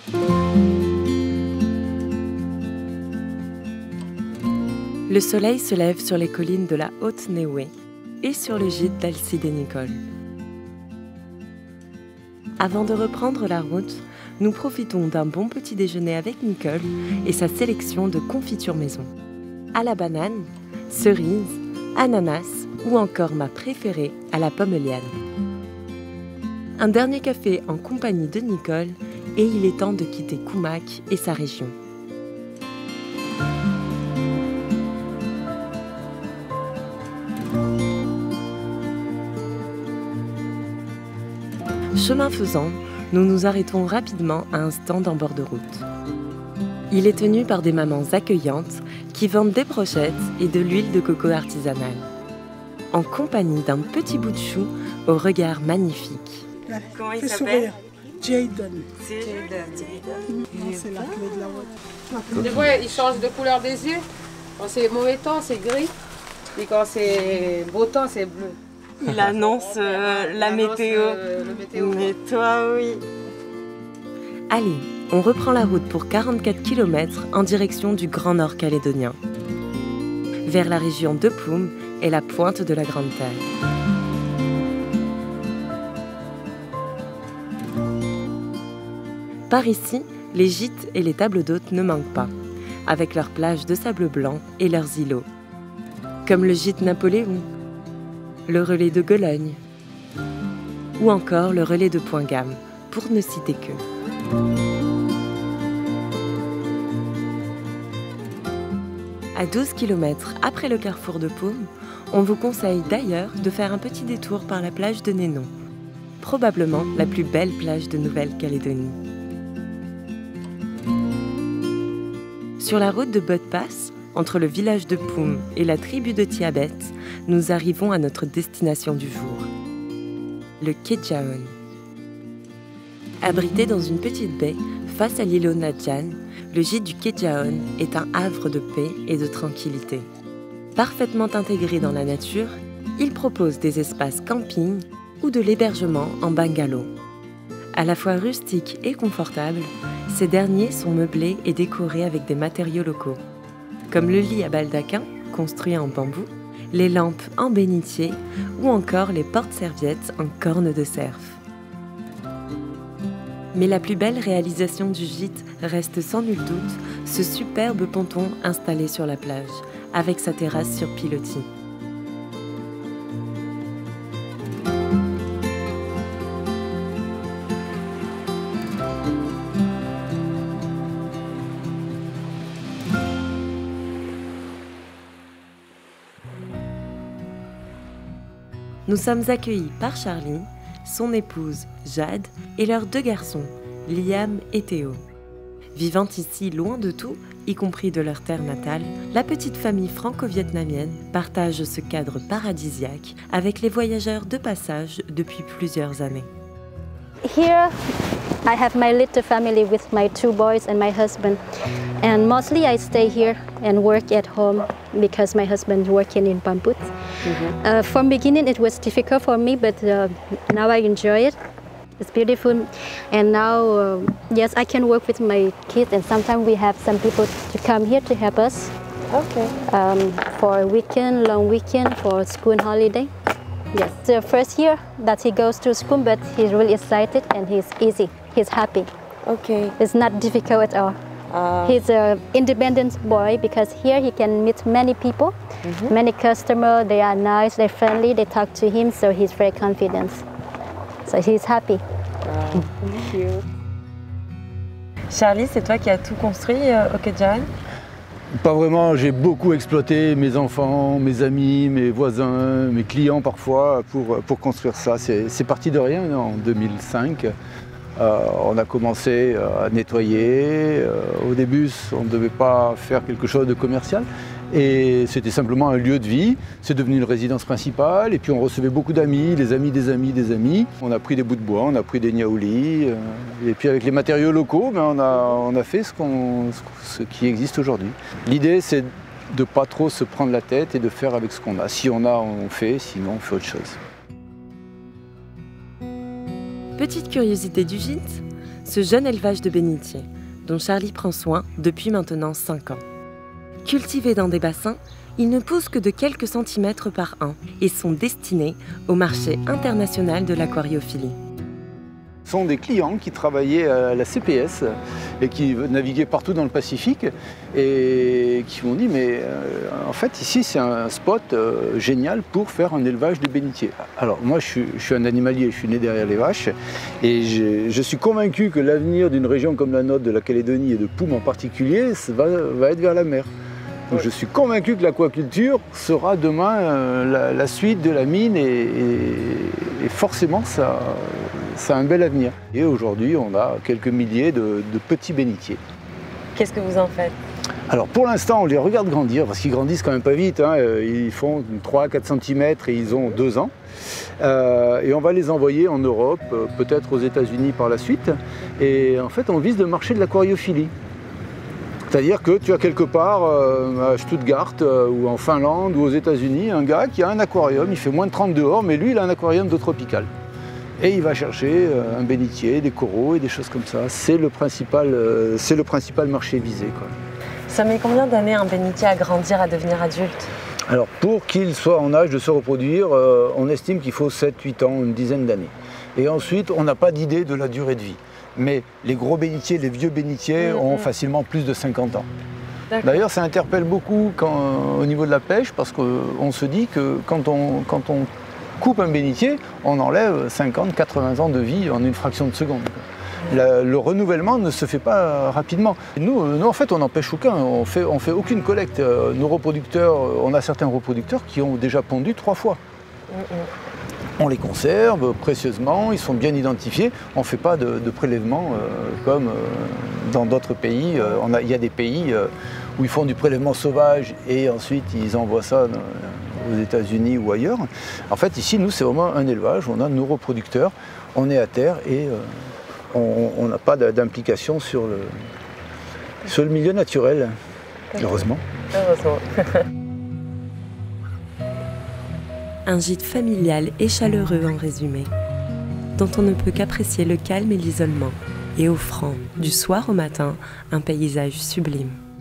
Le soleil se lève sur les collines de la Haute-Néoué et sur le gîte d'Alcide et Nicole. Avant de reprendre la route, nous profitons d'un bon petit déjeuner avec Nicole et sa sélection de confitures maison. À la banane, cerise, ananas ou encore ma préférée à la pomme liane. Un dernier café en compagnie de Nicole et il est temps de quitter Koumak et sa région. Chemin faisant, nous nous arrêtons rapidement à un stand en bord de route. Il est tenu par des mamans accueillantes qui vendent des brochettes et de l'huile de coco artisanale, en compagnie d'un petit bout de chou au regard magnifique. Comment il s'appelle? Jayden. C'est la clé de la voiture. Des fois, il change de couleur des yeux. Quand c'est mauvais temps, c'est gris. Et quand c'est beau temps, c'est bleu. Il annonce la météo. Le météo. Mais toi, oui. Allez, on reprend la route pour 44 km en direction du Grand Nord calédonien, vers la région de Poum et la pointe de la Grande Terre. Par ici, les gîtes et les tables d'hôtes ne manquent pas, avec leurs plages de sable blanc et leurs îlots, comme le gîte Napoléon, le relais de Gologne, ou encore le relais de Point-Gamme, pour ne citer que. À 12 km après le carrefour de Poum, on vous conseille d'ailleurs de faire un petit détour par la plage de Nénon, probablement la plus belle plage de Nouvelle-Calédonie. Sur la route de Bodpass, entre le village de Poum et la tribu de Tiabet, nous arrivons à notre destination du jour, le Kedjaon. Abrité dans une petite baie, face à l'îlot Nadjan, le gîte du Kedjaon est un havre de paix et de tranquillité. Parfaitement intégré dans la nature, il propose des espaces camping ou de l'hébergement en bungalow. À la fois rustiques et confortables, ces derniers sont meublés et décorés avec des matériaux locaux, comme le lit à baldaquin, construit en bambou, les lampes en bénitier ou encore les porte-serviettes en corne de cerf. Mais la plus belle réalisation du gîte reste sans nul doute ce superbe ponton installé sur la plage, avec sa terrasse sur pilotis. Nous sommes accueillis par Charlie, son épouse Jade et leurs 2 garçons, Liam et Théo. Vivant ici loin de tout, y compris de leur terre natale, la petite famille franco-vietnamienne partage ce cadre paradisiaque avec les voyageurs de passage depuis plusieurs années. Here I have my little family with my 2 boys and my husband, and mostly I stay here and work at home because my husband is working in Pamput. From beginning it was difficult for me, but now I enjoy it. It's beautiful, and now yes, I can work with my kids, and sometimes we have some people to come here to help us. Okay. For a weekend, long weekend, for school holiday. Yes, the first year that he goes to school, but he's really excited and he's easy. He's happy. Okay. It's not difficult at all. He's an independent boy because here he can meet many people, many customers. They are nice, they're friendly, they talk to him, so he's very confident. So he's happy. Thank you. Charlie, c'est toi qui as tout construit au Kedjaon? Pas vraiment, j'ai beaucoup exploité mes enfants, mes amis, mes voisins, mes clients parfois pour construire ça. C'est parti de rien en 2005. On a commencé à nettoyer. Au début, on ne devait pas faire quelque chose de commercial. Et c'était simplement un lieu de vie. C'est devenu une résidence principale. Et puis on recevait beaucoup d'amis, des amis, des amis, des amis. On a pris des bouts de bois, on a pris des niaoulis. Et puis avec les matériaux locaux, on a fait ce qui existe aujourd'hui. L'idée, c'est de ne pas trop se prendre la tête et de faire avec ce qu'on a. Si on a, on fait. Sinon, on fait autre chose. Petite curiosité du gîte, ce jeune élevage de bénitiers, dont Charlie prend soin depuis maintenant 5 ans. Cultivés dans des bassins, ils ne poussent que de quelques centimètres par an et sont destinés au marché international de l'aquariophilie. Ce sont des clients qui travaillaient à la CPS et qui naviguaient partout dans le Pacifique et qui m'ont dit mais en fait ici c'est un spot génial pour faire un élevage de bénitiers. Alors moi je suis un animalier, je suis né derrière les vaches et je suis convaincu que l'avenir d'une région comme la nôtre, de la Calédonie et de Poum en particulier, va être vers la mer. Donc je suis convaincu que l'aquaculture sera demain la suite de la mine et forcément ça a un bel avenir. Et aujourd'hui on a quelques milliers de petits bénitiers. Qu'est-ce que vous en faites? Alors pour l'instant on les regarde grandir parce qu'ils grandissent quand même pas vite, hein. Ils font 3-4 cm et ils ont 2 ans. Et on va les envoyer en Europe, peut-être aux États-Unis par la suite. Et en fait on vise le marché de l'aquariophilie. C'est-à-dire que tu as quelque part à Stuttgart ou en Finlande ou aux États-Unis un gars qui a un aquarium, il fait moins de 30 dehors, mais lui il a un aquarium d'eau tropicale. Et il va chercher un bénitier, des coraux et des choses comme ça. C'est le principal marché visé, quoi. Ça met combien d'années un bénitier à grandir, à devenir adulte? Alors pour qu'il soit en âge de se reproduire, on estime qu'il faut 7-8 ans, une dizaine d'années. Et ensuite on n'a pas d'idée de la durée de vie. Mais les gros bénitiers, les vieux bénitiers ont facilement plus de 50 ans. D'ailleurs, ça interpelle beaucoup au niveau de la pêche parce qu'on se dit que quand on coupe un bénitier, on enlève 50-80 ans de vie en une fraction de seconde. Le renouvellement ne se fait pas rapidement. Nous en fait, on n'empêche aucun, on fait aucune collecte. Nos reproducteurs, on a certains reproducteurs qui ont déjà pondu 3 fois. On les conserve précieusement, ils sont bien identifiés. On ne fait pas de prélèvement comme dans d'autres pays. Il y a des pays où ils font du prélèvement sauvage et ensuite ils envoient ça aux États-Unis ou ailleurs. En fait, ici, nous, c'est vraiment un élevage. On a nos reproducteurs, on est à terre et on n'a pas d'implication sur le milieu naturel, heureusement. Heureusement. Un gîte familial et chaleureux en résumé, dont on ne peut qu'apprécier le calme et l'isolement, et offrant, du soir au matin, un paysage sublime.